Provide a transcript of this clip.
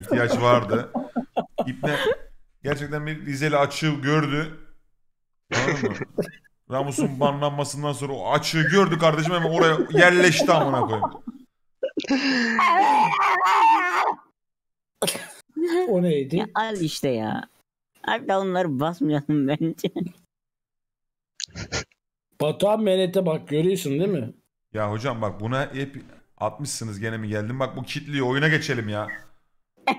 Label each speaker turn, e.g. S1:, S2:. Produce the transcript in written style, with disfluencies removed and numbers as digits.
S1: ihtiyaç vardı. İbne gerçekten bir Rizeli açığı gördü. Anladın mı? Ramus'un banlanmasından sonra o açığı gördü kardeşim, hemen oraya yerleşti amına koyayım.
S2: O
S3: Ya
S2: neydi?
S3: al işte ya. Abi onları basmayalım bence.
S2: Batuhan Menet'e bak, görüyorsun değil mi?
S1: Ya hocam bak buna hep atmışsınız, gene mi geldim? Bak bu kitliyor, oyuna geçelim ya.